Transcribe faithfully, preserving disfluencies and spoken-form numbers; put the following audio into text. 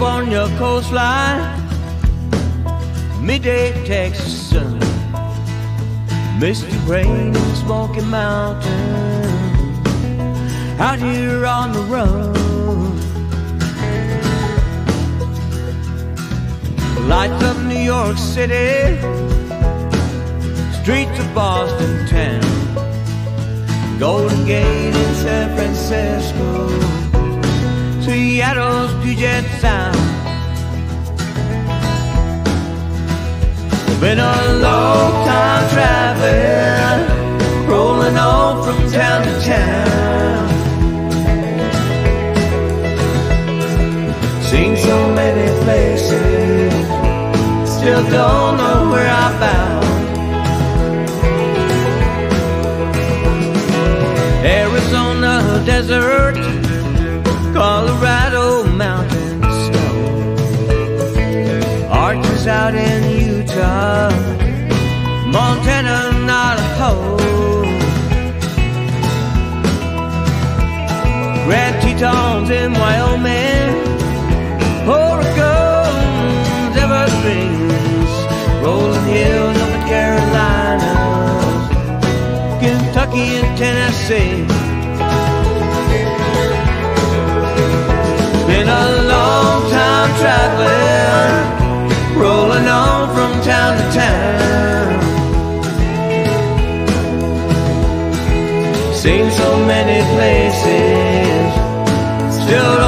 California coastline, midday Texas sun, misty rain in Smoky Mountain, out here on the run. Lights of New York City, streets of Boston town, Golden Gate in San Francisco, Seattle's Puget Sound. Been a long time traveling, rolling on from town to town. Seen so many places, still don't know where I'm bound. Arizona desert, Colorado mountain snow, arches out in Utah, Montana, Navajo, Grand Tetons in Wyoming, Oregon's evergreens, rolling hills up in Carolina, Kentucky and Tennessee. Been a long time traveling, rolling on from town to town. Seen so many places, still